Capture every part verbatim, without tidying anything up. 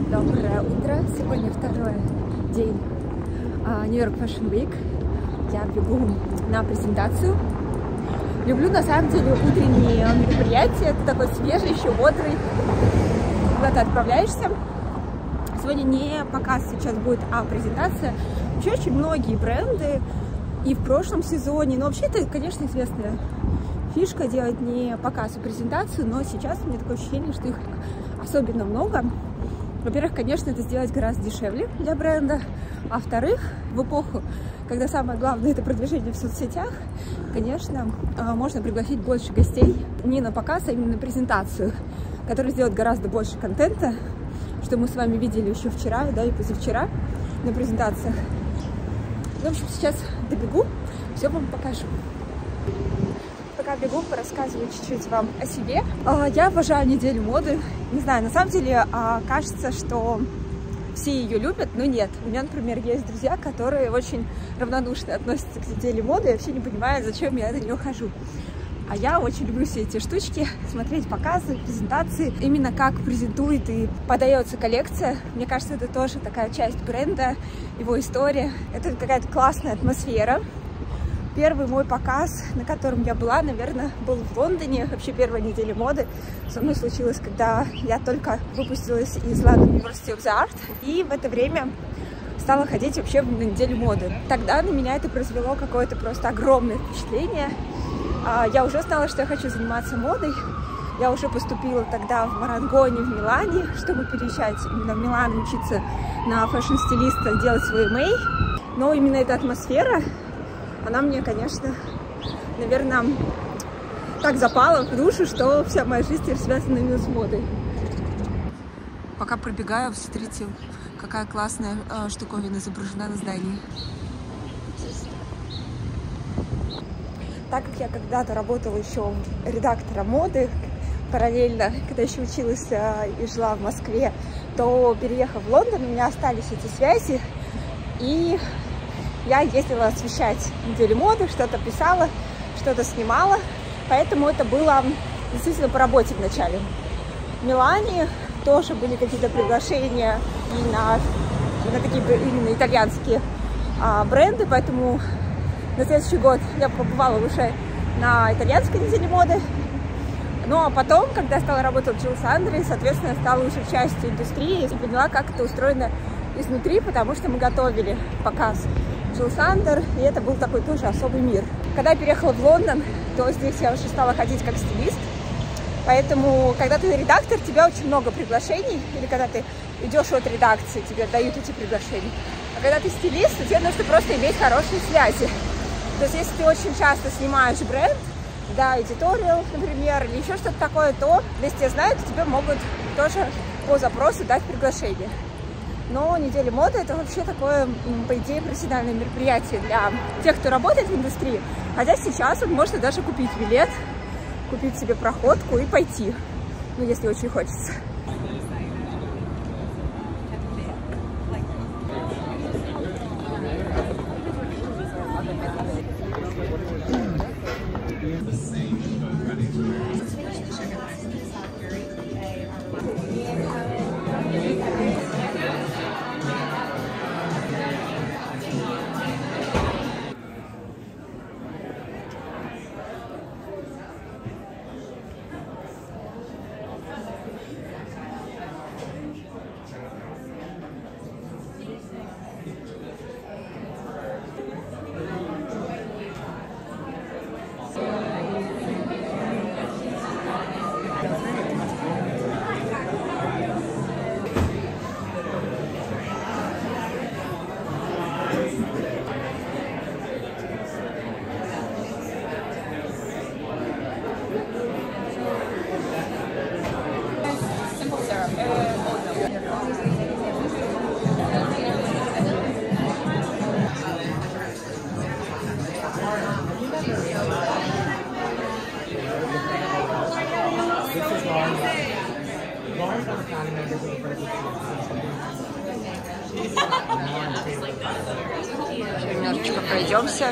Доброе утро! Сегодня второй день New York Fashion Week. Я бегу на презентацию. Люблю на самом деле утренние мероприятия. Это такой свежий, еще бодрый. Куда ты отправляешься. Сегодня не показ сейчас будет, а презентация. Вообще очень многие бренды и в прошлом сезоне, но вообще это, конечно, известная фишка делать не показ, а презентацию, но сейчас у меня такое ощущение, что их особенно много. Во-первых, конечно, это сделать гораздо дешевле для бренда, а во-вторых, в эпоху, когда самое главное это продвижение в соцсетях, конечно, можно пригласить больше гостей не на показ, а именно на презентацию, которая сделает гораздо больше контента, что мы с вами видели еще вчера, да, и позавчера на презентациях. В общем, сейчас добегу, все вам покажу. Пока бегу, рассказываю чуть-чуть вам о себе. Я обожаю неделю моды. Не знаю, на самом деле кажется, что все ее любят, но нет. У меня, например, есть друзья, которые очень равнодушно относятся к неделе моды и вообще не понимают, зачем я на нее хожу. А я очень люблю все эти штучки, смотреть показы, презентации, именно как презентует и подается коллекция. Мне кажется, это тоже такая часть бренда, его история. Это какая-то классная атмосфера. Первый мой показ, на котором я была, наверное, был в Лондоне, вообще первая неделя моды. Со мной случилось, когда я только выпустилась из London University of the Art, и в это время стала ходить вообще на неделю моды. Тогда на меня это произвело какое-то просто огромное впечатление. Я уже знала, что я хочу заниматься модой. Я уже поступила тогда в Марангоне в Милане, чтобы переезжать именно в Милан, учиться на фэшн-стилиста, делать свой мэй. Но именно эта атмосфера, она мне, конечно, наверное, так запала в душу, что вся моя жизнь теперь связана именно с модой. Пока пробегаю, смотрите, какая классная э, штуковина изображена на здании. Так как я когда-то работала еще редактором моды, параллельно, когда еще училась э, и жила в Москве, то, переехав в Лондон, у меня остались эти связи, и я ездила освещать неделю моды, что-то писала, что-то снимала, поэтому это было действительно по работе вначале. В Милане тоже были какие-то приглашения и на, и на такие именно итальянские а, бренды, поэтому на следующий год я побывала уже на итальянской неделе моды. Ну а потом, когда стала работать в Джилл Сандере, соответственно, стала уже частью индустрии и поняла, как это устроено изнутри, потому что мы готовили показ Джилл Сандер, и это был такой тоже особый мир. Когда я переехала в Лондон, то здесь я уже стала ходить как стилист. Поэтому, когда ты редактор, у тебя очень много приглашений, или когда ты идешь от редакции, тебе дают эти приглашения. А когда ты стилист, то тебе нужно просто иметь хорошие связи. То есть, если ты очень часто снимаешь бренд, да, эдиториал, например, или еще что-то такое, то, если тебя знают, то тебе могут тоже по запросу дать приглашение. Но неделя моды — это вообще такое, по идее, профессиональное мероприятие для тех, кто работает в индустрии. Хотя сейчас вот можно даже купить билет, купить себе проходку и пойти, ну, если очень хочется. Немножечко пройдемся.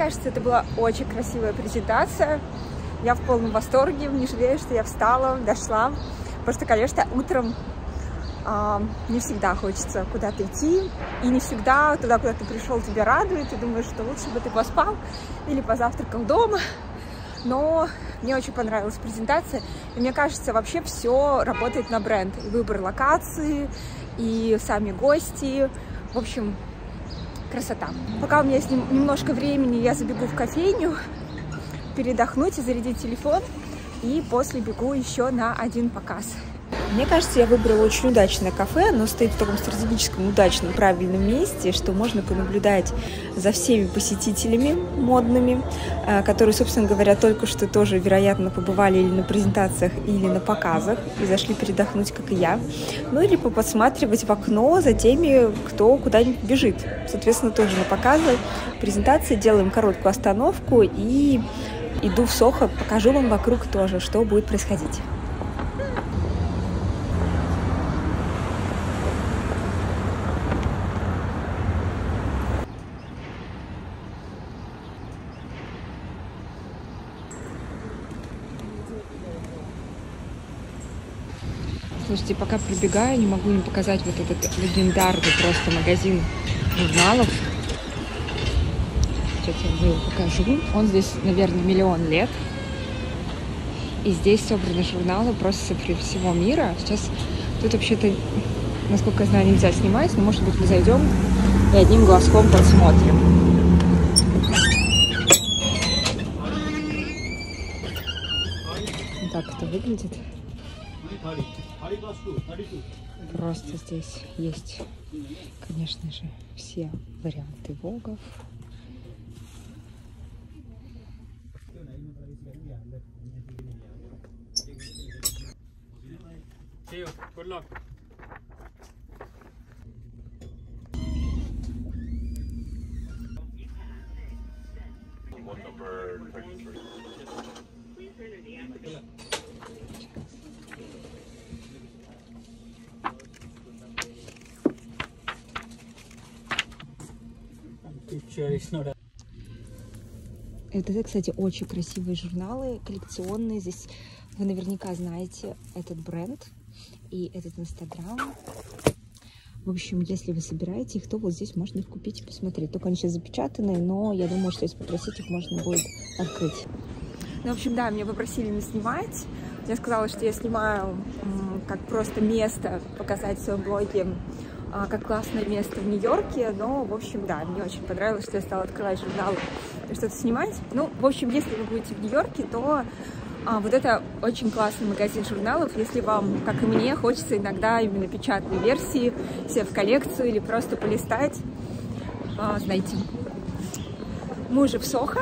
кажется, это была очень красивая презентация. Я в полном восторге, не жалею, что я встала, дошла. Потому что, конечно, утром э, не всегда хочется куда-то идти. И не всегда туда, куда ты пришел, тебя радует. Ты думаешь, что лучше бы ты поспал или позавтракал дома. Но мне очень понравилась презентация. И мне кажется, вообще все работает на бренд. И выбор локации, и сами гости. В общем, красота. Пока у меня есть немножко времени, я забегу в кофейню, передохнуть и зарядить телефон. И после бегу еще на один показ. Мне кажется, я выбрала очень удачное кафе. Оно стоит в таком стратегическом, удачном, правильном месте, что можно понаблюдать за всеми посетителями модными, которые, собственно говоря, только что тоже, вероятно, побывали или на презентациях, или на показах и зашли передохнуть, как и я. Ну или подсматривать в окно за теми, кто куда-нибудь бежит. Соответственно, тоже на показы, презентации, делаем короткую остановку и иду в Сохо, покажу вам вокруг тоже, что будет происходить. Слушайте, пока пробегаю, не могу не показать вот этот легендарный просто магазин журналов. Сейчас я его покажу. Он здесь, наверное, миллион лет. И здесь собраны журналы просто со всего мира. Сейчас тут вообще-то, насколько я знаю, нельзя снимать, но, может быть, мы зайдем и одним глазком посмотрим. Вот так это выглядит. Просто здесь есть, конечно же, все варианты вогов. Это, кстати, очень красивые журналы, коллекционные. Здесь вы наверняка знаете этот бренд и этот инстаграм. В общем, если вы собираете их, то вот здесь можно их купить и посмотреть. Только они сейчас запечатаны, но я думаю, что если попросить их, можно будет открыть. Ну, в общем, да, меня попросили не снимать. Я сказала, что я снимаю как просто место, показать в своем блоге, как классное место в Нью-Йорке, но, в общем, да, мне очень понравилось, что я стала открывать журнал и что-то снимать. Ну, в общем, если вы будете в Нью-Йорке, то а, вот это очень классный магазин журналов, если вам, как и мне, хочется иногда именно печатной версии себе в коллекцию или просто полистать, а, знаете. Мы уже в Сохо,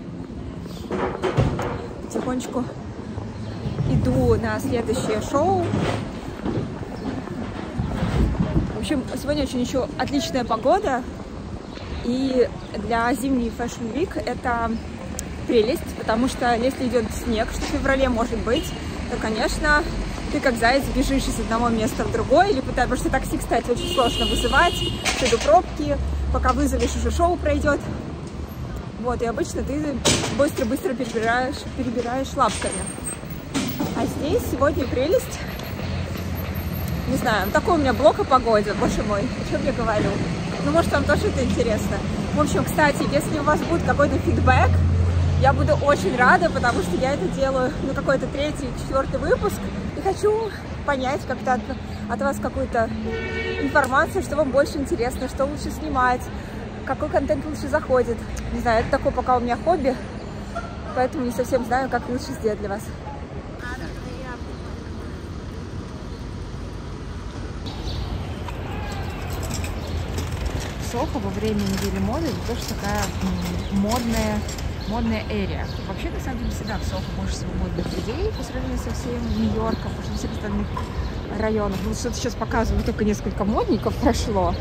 потихонечку иду на следующее шоу. В общем, сегодня очень еще отличная погода, и для зимней Fashion Week это прелесть, потому что если идет снег, что в феврале может быть, то, конечно, ты как заяц бежишь из одного места в другое, или пытаешься, потому что такси, кстати, очень сложно вызывать, всюду пробки, пока вызовешь, уже шоу пройдет. Вот, и обычно ты быстро-быстро перебираешь, перебираешь лапками. А здесь сегодня прелесть. Не знаю, такой у меня блог о погоде, боже мой, о чем я говорю. Ну, может, вам тоже это интересно. В общем, кстати, если у вас будет какой-то фидбэк, я буду очень рада, потому что я это делаю, ну, какой-то третий, четвертый выпуск, и хочу понять как-то от, от вас какую-то информацию, что вам больше интересно, что лучше снимать, какой контент лучше заходит. Не знаю, это такое пока у меня хобби, поэтому не совсем знаю, как лучше сделать для вас. Сохо во время недели моды это тоже такая модная, модная эрия. Вообще, на самом деле, всегда в Сохо больше всего модных людей по сравнению со всем Нью-Йорком, со всех остальных районов. Ну, что-то сейчас показываю, только несколько модников прошло.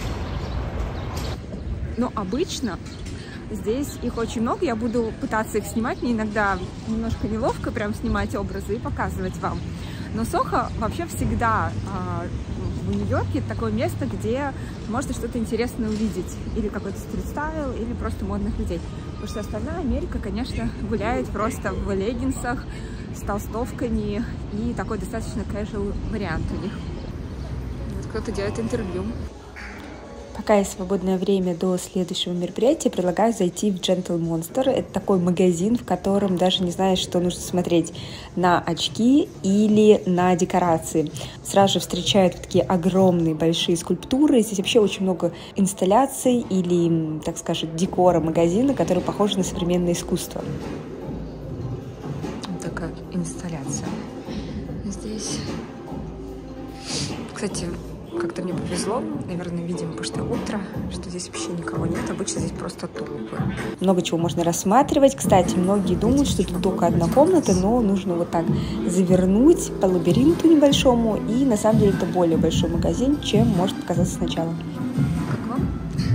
Но обычно здесь их очень много. Я буду пытаться их снимать. Мне иногда немножко неловко прям снимать образы и показывать вам. Но Сохо вообще всегда в Нью-Йорке это такое место, где можно что-то интересное увидеть. Или какой-то стрит-стайл, или просто модных людей. Потому что остальная Америка, конечно, гуляет просто в леггинсах, с толстовками, и такой достаточно casual вариант у них. Вот кто-то делает интервью. Пока есть свободное время до следующего мероприятия, предлагаю зайти в Gentle Monster. Это такой магазин, в котором даже не знаешь, что нужно смотреть: на очки или на декорации. Сразу же встречают такие огромные большие скульптуры. Здесь вообще очень много инсталляций или, так скажем, декора магазина, который похож на современное искусство. Вот такая инсталляция здесь. Кстати, как-то мне повезло, наверное, видимо, потому что утро, что здесь вообще никого нет, обычно здесь просто толпы. Много чего можно рассматривать. Кстати, многие думают, что тут только одна комната, но нужно вот так завернуть по лабиринту небольшому, и на самом деле это более большой магазин, чем может показаться сначала. Как вам?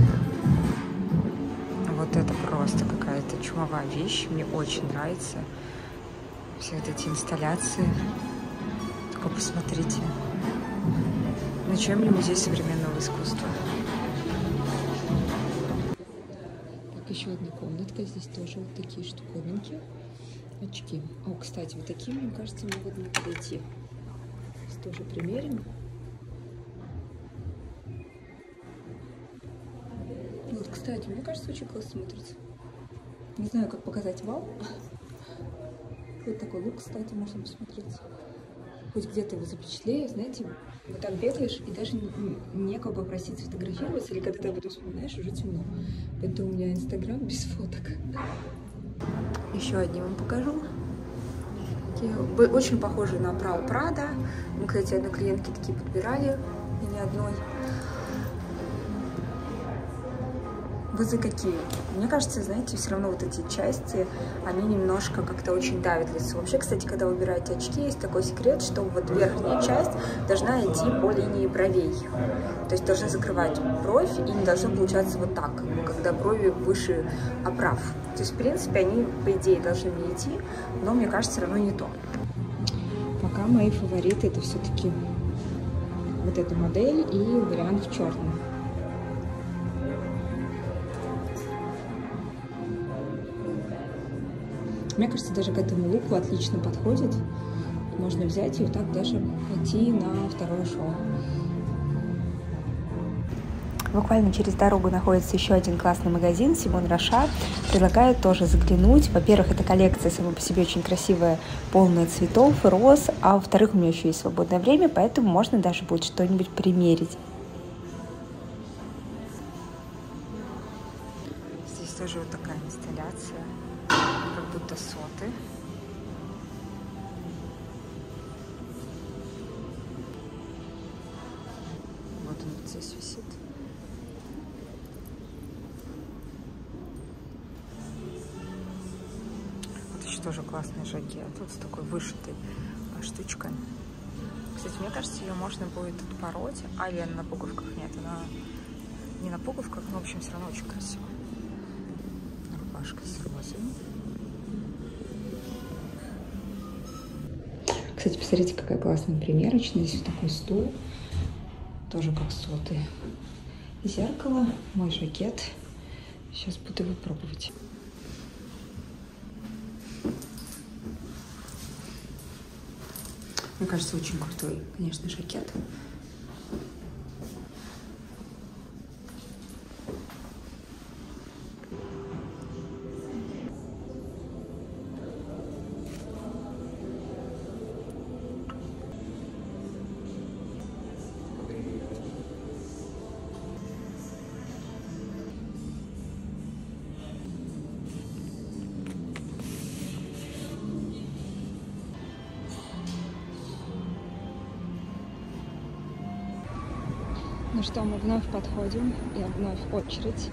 Вот это просто какая-то чумовая вещь, мне очень нравится. Все вот эти инсталляции. Только посмотрите. Начнем ли музей современного искусства? Так, еще одна комнатка. Здесь тоже вот такие штуковинки. Очки. О, кстати, вот такие, мне кажется, могут мне подойти. Сейчас тоже примерим. Вот, кстати, мне кажется, очень классно смотрится. Не знаю, как показать вам. Вот такой лук, кстати, можно посмотреть. Хоть где-то его запечатлею, знаете, вот так бегаешь, и даже некого попросить сфотографироваться, или когда ты об этом вспоминаешь, уже темно. Поэтому у меня инстаграм без фоток. Еще одни вам покажу. Такие, очень похожи на Прау Прада. Мы, кстати, одной клиентки такие подбирали, и ни одной. Вы за какие? Мне кажется, знаете, все равно вот эти части, они немножко как-то очень давят лицо. Вообще, кстати, когда выбираете очки, есть такой секрет, что вот верхняя часть должна идти по линии бровей. То есть должна закрывать бровь, и не должно получаться вот так, когда брови выше оправ. То есть, в принципе, они, по идее, должны мне идти, но, мне кажется, все равно не то. Пока мои фавориты — это все-таки вот эта модель и вариант в черном. Мне кажется, даже к этому луку отлично подходит. Можно взять и вот так даже пойти на второе шоу. Буквально через дорогу находится еще один классный магазин Симон Роша. Предлагаю тоже заглянуть. Во-первых, эта коллекция сама по себе очень красивая, полная цветов, роз. А во-вторых, у меня еще есть свободное время, поэтому можно даже будет что-нибудь примерить. Здесь тоже вот такая инсталляция. Как будто соты. Вот он вот здесь висит. Вот еще тоже классный жакет. Вот с такой вышитой штучкой. Кстати, мне кажется, ее можно будет отпороть. А, или она на пуговках? Нет, она не на пуговках, но, в общем, все равно очень красиво. Рубашка с розой. Кстати, посмотрите, какая классная примерочная. Здесь вот такой стул, тоже как соты. Зеркало, мой жакет. Сейчас буду его пробовать. Мне кажется, очень крутой, конечно, жакет. Ну что, мы вновь подходим, и вновь очередь.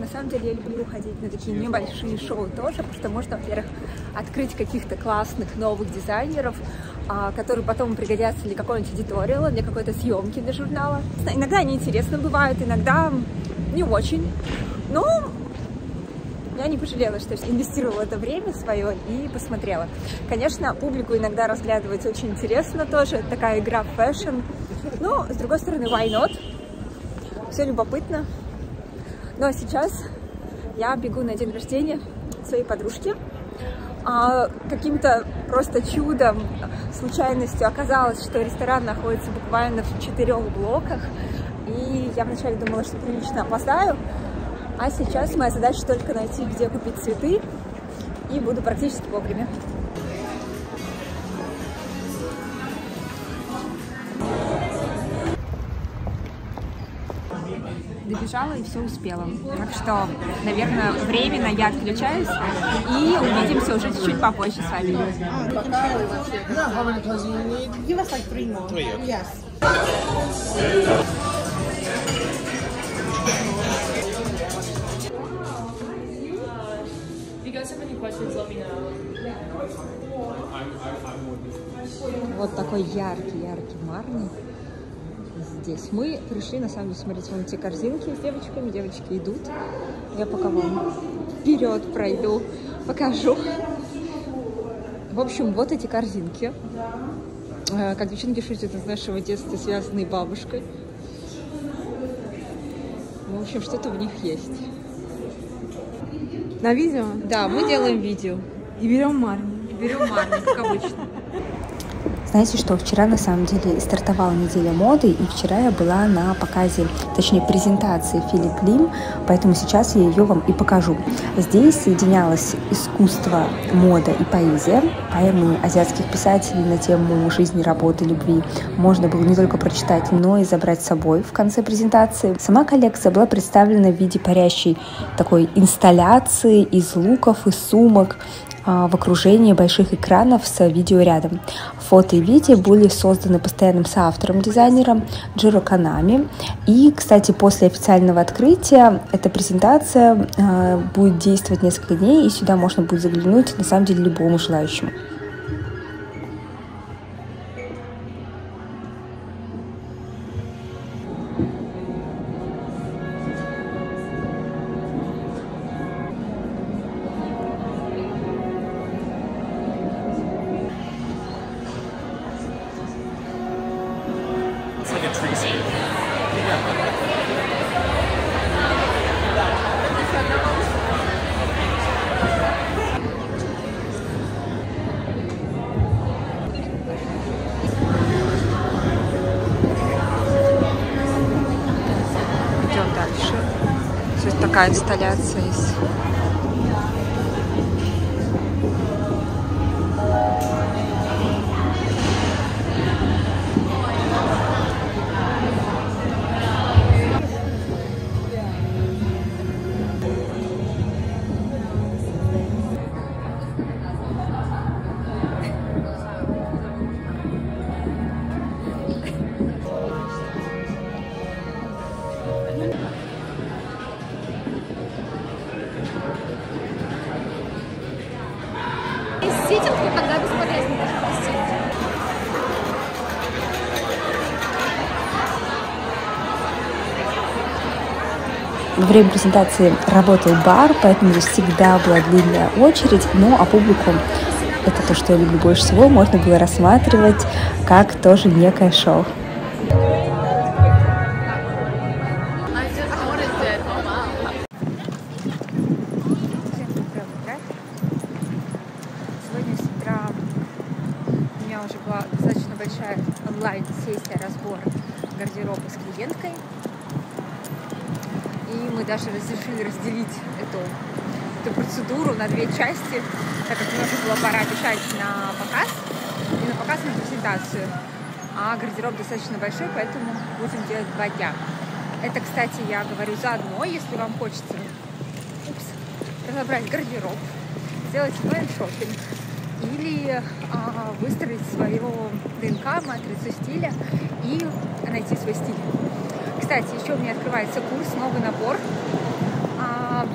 самом деле я люблю ходить на такие небольшие шоу тоже, потому что можно, во-первых, открыть каких-то классных новых дизайнеров, которые потом пригодятся для какого-нибудь эдиториала, для какой-то съемки для журнала. Иногда они интересны бывают, иногда не очень. Но я не пожалела, что инвестировала это время свое и посмотрела. Конечно, публику иногда разглядывать очень интересно тоже. Это такая игра в фэшн. Но, с другой стороны, why not? Все любопытно. Ну а сейчас я бегу на день рождения своей подружки. А, каким-то просто чудом, случайностью оказалось, что ресторан находится буквально в четырех блоках. И я вначале думала, что прилично опоздаю. А сейчас моя задача только найти, где купить цветы. И буду практически вовремя. Добежала и все успела. Так что, наверное, временно я отключаюсь и увидимся уже чуть-чуть попозже с вами. Вот такой яркий-яркий марни. Здесь мы пришли, на самом деле, смотреть вон те корзинки с девочками. Девочки идут. Я пока вам вперед пройду, покажу. В общем, вот эти корзинки. Как девчонки шутят, из нашего детства связанные бабушкой. В общем, что-то в них есть. На видео? Да, мы делаем видео. И берем марни. И берем марни, как обычно. Знаете что, вчера на самом деле стартовала неделя моды, и вчера я была на показе, точнее презентации Филипп Лим, поэтому сейчас я ее вам и покажу. Здесь соединялось искусство, мода и поэзия, поэмы азиатских писателей на тему жизни, работы, любви. Можно было не только прочитать, но и забрать с собой в конце презентации. Сама коллекция была представлена в виде парящей такой инсталляции из луков и сумок, в окружении больших экранов с видео рядом. Фото и видео были созданы постоянным соавтором дизайнером Джиро Канами. И, кстати, после официального открытия эта презентация э, будет действовать несколько дней, и сюда можно будет заглянуть, на самом деле, любому желающему. Такая инсталляция есть. Когда бесполезно даже. Во время презентации работал бар, поэтому здесь всегда была длинная очередь, но а публику, это то, что я люблю больше всего, можно было рассматривать как тоже некое шоу. Онлайн-сессия разбора гардероба с клиенткой. И мы даже разрешили разделить эту, эту процедуру на две части, так как мне уже было пора бежать на показ, и на показ, на презентацию. А гардероб достаточно большой, поэтому будем делать два дня. Это, кстати, я говорю заодно, если вам хочется упс, разобрать гардероб, сделать онлайн-шоппинг, или а, выстроить свою ДНК, матрицу стиля и найти свой стиль. Кстати, еще у меня открывается курс, новый набор. А,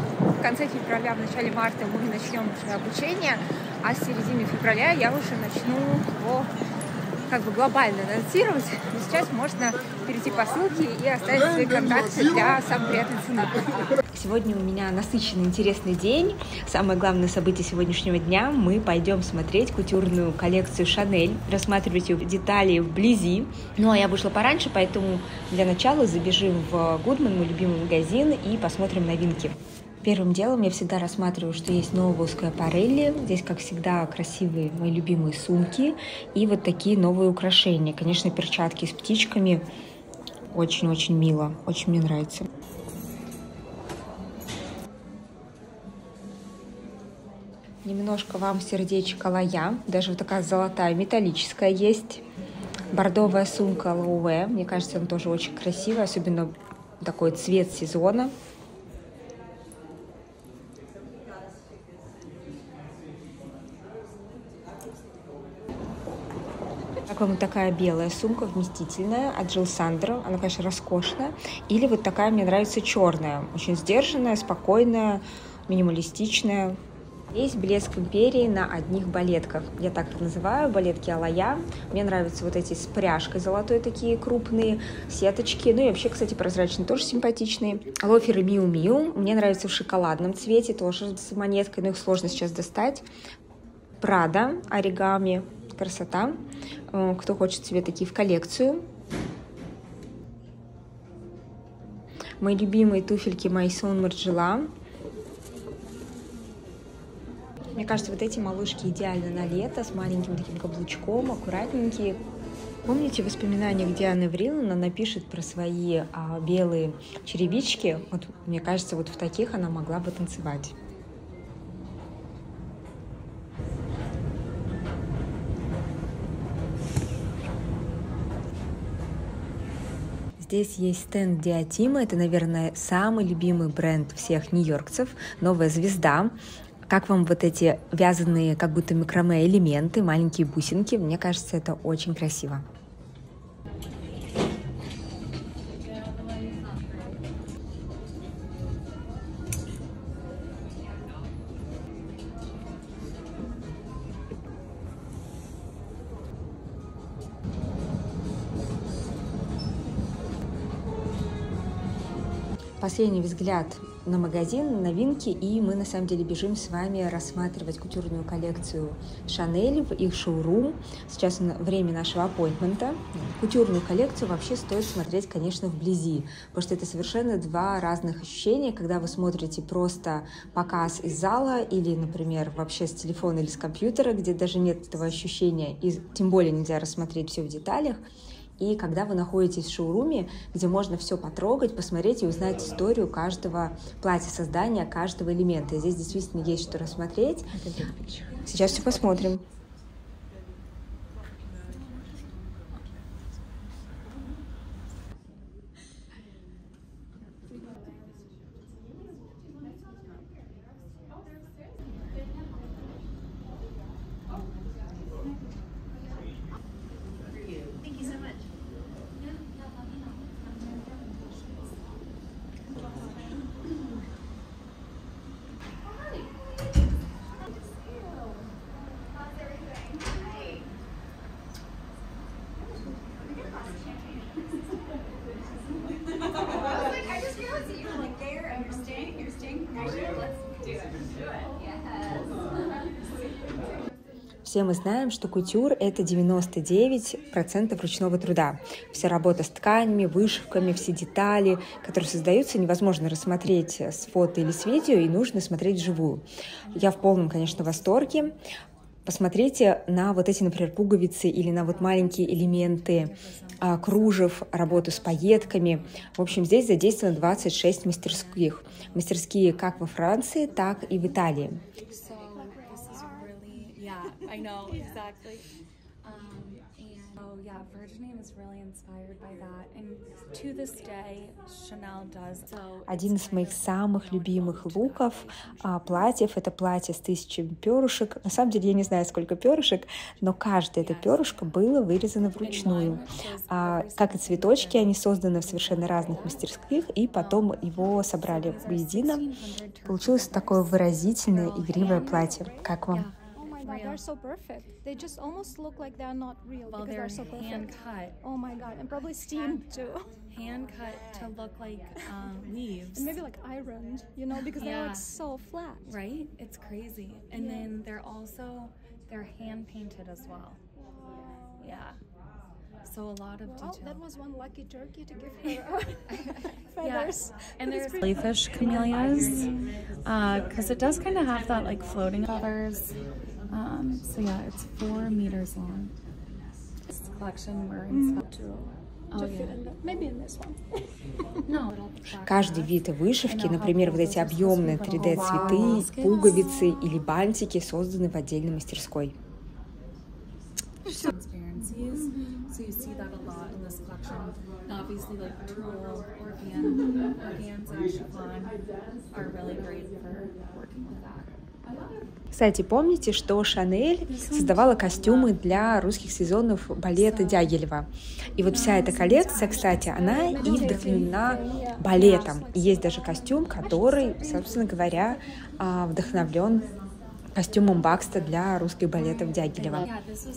конце февраля, в начале марта мы начнем уже обучение, а с середины февраля я уже начну его как бы глобально анонсировать. Но сейчас можно перейти по ссылке и оставить свои контакты для самой приятной цены. Сегодня у меня насыщенный, интересный день. Самое главное событие сегодняшнего дня — мы пойдем смотреть кутюрную коллекцию Chanel, рассматривать ее детали вблизи. Ну, а я вышла пораньше, поэтому для начала забежим в Goodman, мой любимый магазин, и посмотрим новинки. Первым делом я всегда рассматриваю, что есть новая узкая парелли. Здесь, как всегда, красивые мои любимые сумки и вот такие новые украшения. Конечно, перчатки с птичками. Очень-очень мило, очень мне нравится. Немножко вам сердечко Лая, даже вот такая золотая металлическая есть. Бордовая сумка Лоуэ, мне кажется, она тоже очень красивая, особенно такой цвет сезона. Как вам такая белая сумка, вместительная, от Джилл Сандер. Она, конечно, роскошная. Или вот такая мне нравится черная, очень сдержанная, спокойная, минималистичная. Есть блеск империи на одних балетках. Я так их называю, балетки Алая. Мне нравятся вот эти с пряжкой золотой, такие крупные сеточки. Ну и вообще, кстати, прозрачные, тоже симпатичные. Лоферы Miu Miu. Мне нравятся в шоколадном цвете, тоже с монеткой, но их сложно сейчас достать. Prada, оригами. Красота. Кто хочет себе такие в коллекцию. Мои любимые туфельки Maison Margiela. Мне кажется, вот эти малышки идеально на лето, с маленьким таким каблучком, аккуратненькие. Помните воспоминания, где Анна Эврил, она пишет про свои а, белые черевички? Вот, мне кажется, вот в таких она могла бы танцевать. Здесь есть стенд Диатима. Это, наверное, самый любимый бренд всех нью-йоркцев. Новая звезда. Как вам вот эти вязаные, как будто микраме элементы, маленькие бусинки? Мне кажется, это очень красиво. Последний взгляд на магазин, новинки, и мы на самом деле бежим с вами рассматривать кутюрную коллекцию Chanel в их шоурум. Сейчас время нашего аппоинтмента. Кутюрную коллекцию вообще стоит смотреть, конечно, вблизи, потому что это совершенно два разных ощущения, когда вы смотрите просто показ из зала или, например, вообще с телефона или с компьютера, где даже нет этого ощущения, и тем более нельзя рассмотреть все в деталях. И когда вы находитесь в шоуруме, где можно все потрогать, посмотреть и узнать историю каждого платья, создания каждого элемента. И здесь действительно есть что рассмотреть. Сейчас все посмотрим. Все мы знаем, что кутюр – это девяносто девять процентов ручного труда. Вся работа с тканями, вышивками, все детали, которые создаются, невозможно рассмотреть с фото или с видео, и нужно смотреть вживую. Я в полном, конечно, восторге. Посмотрите на вот эти, например, пуговицы или на вот маленькие элементы а, кружев, работу с пайетками. В общем, здесь задействовано двадцать шесть мастерских. Мастерские как во Франции, так и в Италии. I know, exactly. Один из моих самых любимых луков, а, платьев, это платье с тысячами перышек. На самом деле я не знаю, сколько перышек, но каждое это перышко было вырезано вручную. А, как и цветочки, они созданы в совершенно разных мастерских, и потом его собрали воедино. Получилось такое выразительное, игривое платье. Как вам? God, they're so perfect. They just almost look like they're not real well, because they're, they're so perfect. Hand cut. Oh my god, and probably steamed too. Hand cut to look like um, leaves. And maybe like ironed, you know, because yeah. they're like so flat. Right? It's crazy. And yeah. then they're also they're hand painted as well. Wow. Yeah. So a lot of well, detail. That was one lucky turkey to give her feathers. Yeah. And there's jellyfish camellias, because uh, it does kind of have that like floating feathers. Um, so yeah, it's four meters long. This collection we're in mm. Oh, yeah. Maybe in this one. No. Каждый вид вышивки, например, вот эти объемные три дэ цветы, пуговицы или бантики, созданы в отдельной мастерской. So you see that a lot in this collection. Obviously, like tulle, organ, organza, chiffon are really great for working with that. Кстати, помните, что Шанель создавала костюмы для русских сезонов балета Дягилева? И вот вся эта коллекция, кстати, она и вдохновлена балетом. И есть даже костюм, который, собственно говоря, вдохновлен костюмом Бакста для русских балетов Дягилева.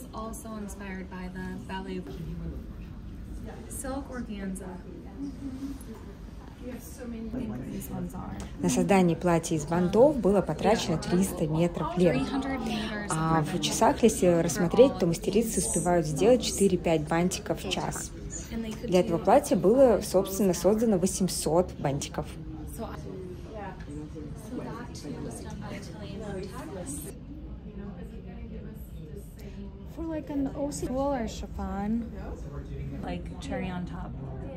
На создание платья из бантов было потрачено триста метров лент. А в часах, если рассмотреть, то мастерицы успевают сделать четыре-пять бантиков в час. Для этого платья было, собственно, создано восемьсот бантиков. For like an O C wool or chiffon, like cherry on top.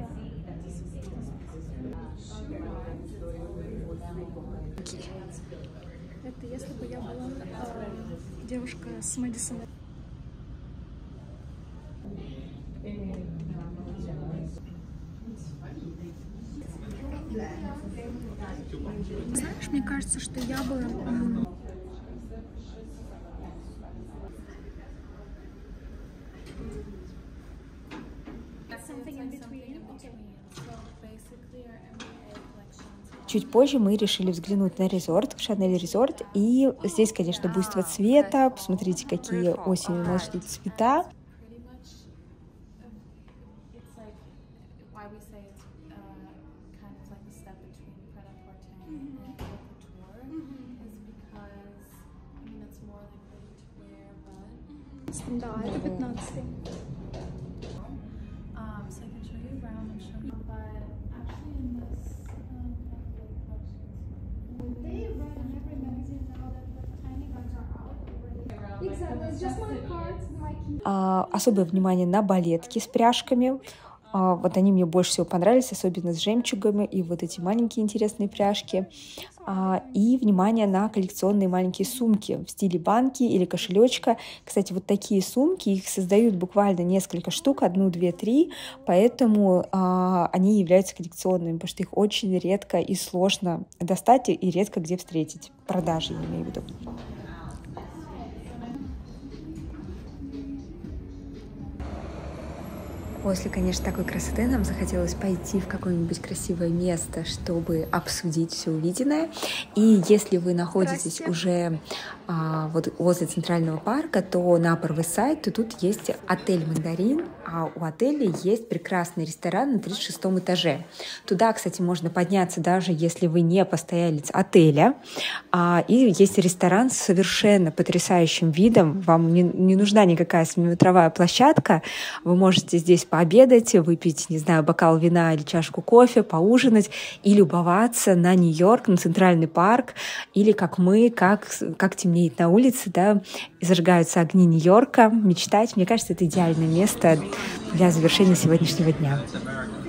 Это если бы я была э, девушка с Мэдисона. Знаешь, мне кажется, что я бы... М- Чуть позже мы решили взглянуть на резорт, Шанель резорт, и здесь, конечно, буйство цвета. Посмотрите, какие осенью нас ждут цвета. Да, это пятнадцатый. А, особое внимание на балетки с пряжками. А, вот они мне больше всего понравились, особенно с жемчугами и вот эти маленькие интересные пряжки. А, и внимание на коллекционные маленькие сумки в стиле банки или кошелечка. Кстати, вот такие сумки, их создают буквально несколько штук, одну, две, три, поэтому а, они являются коллекционными, потому что их очень редко и сложно достать и редко где встретить. Продажи, я имею в виду. После, конечно, такой красоты нам захотелось пойти в какое-нибудь красивое место, чтобы обсудить все увиденное. И если вы находитесь Здрасте. уже а, вот возле Центрального парка, то на Upper West Side, то тут есть отель «Мандарин», а у отеля есть прекрасный ресторан на тридцать шестом этаже. Туда, кстати, можно подняться, даже если вы не постоялец отеля. А, и есть ресторан с совершенно потрясающим видом. Вам не, не нужна никакая семиметровая площадка. Вы можете здесь пообедать, выпить, не знаю, бокал вина или чашку кофе, поужинать и любоваться на Нью-Йорк, на Центральный парк, или как мы, как, как темнеет на улице, да, и зажигаются огни Нью-Йорка, мечтать. Мне кажется, это идеальное место для завершения сегодняшнего дня.